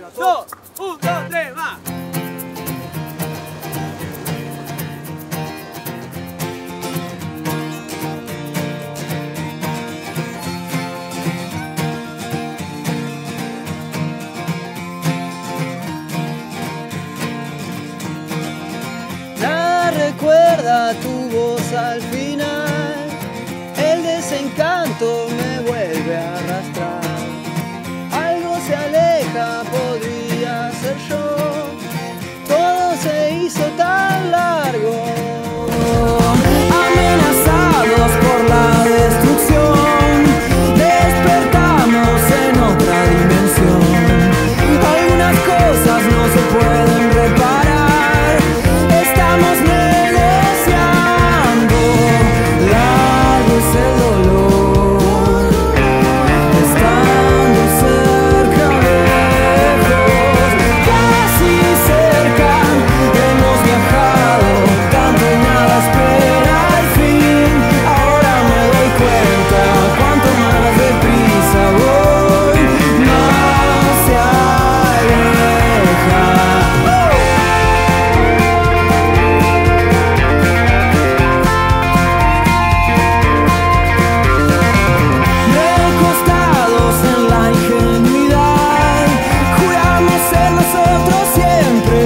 2, 1, 2, 3, más. Recuerda tu voz al final, el desencanto me vuelve a arrastrar. Algo se aleja, podría ser yo, todo se hizo tan largo. Amenazados por la destrucción, despertamos en otra dimensión. Algunas cosas no se pueden reparar, estamos negociando. Largo es el dolor, estando cerca o lejos, casi cerca. Hemos viajado tanto y nada espera al fin. Ahora me doy cuenta, cuanto más deprisa voy, más se aleja. Recostados en la ingenuidad, juramos ser nosotros siempre.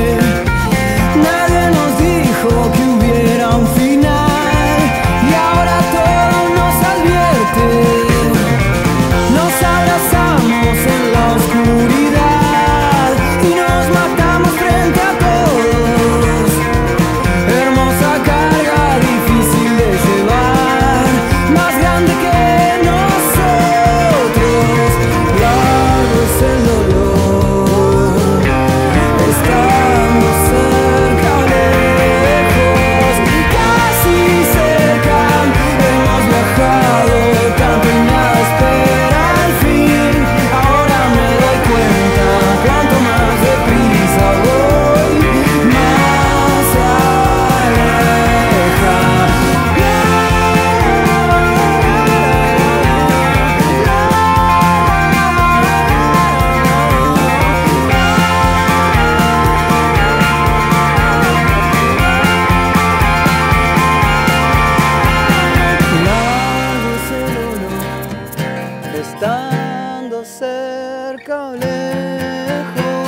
Nadie nos dijo que hubiera un final y ahora todo nos advierte. Nos abrazamos en la oscuridad y nos matamos frente a todos. Hermosa carga, difícil de llevar, más grande que nosotros. Largo es el dolor, estando cerca o lejos, casi cerca. Hemos viajado tanto y nada espera al fin. Ahora me doy cuenta, cuanto más deprisa voy, más se aleja. Largo es el dolor, estando cerca o lejos,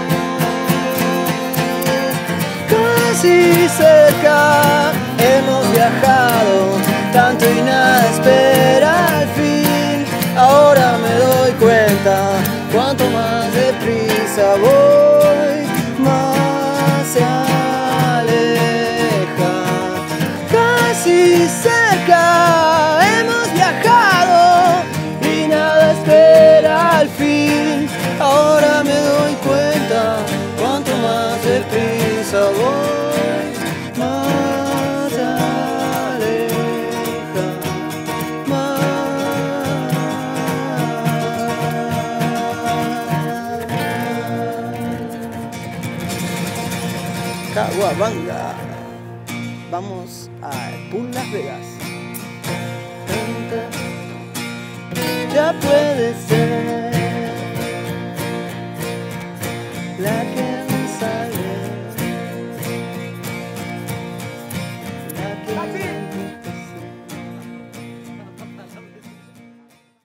casi cerca. Hemos viajado tanto y nada espera al fin. Ahora me doy cuenta, cuanto más deprisa voy, más se aleja. Casi cerca, hemos viajado y nada espera al fin. Ahora me doy cuenta, cuanto más deprisa voy, más se aleja. Caguabanga. Vamos a Pool Las Vegas. Ya puede ser.